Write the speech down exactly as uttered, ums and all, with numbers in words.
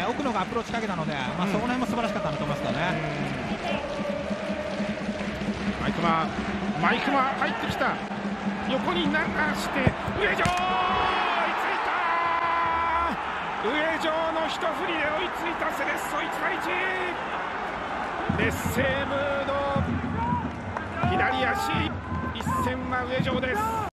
奥野がアプローチかけたので、まあ、そこら辺も素晴らしかったなと思いますからね。 マイクママイクマ入ってきた、横に流して上条、追いついた、上条の一振りで追いついたセレッソいちたいいち。劣勢ムード、左足、一戦は上条です。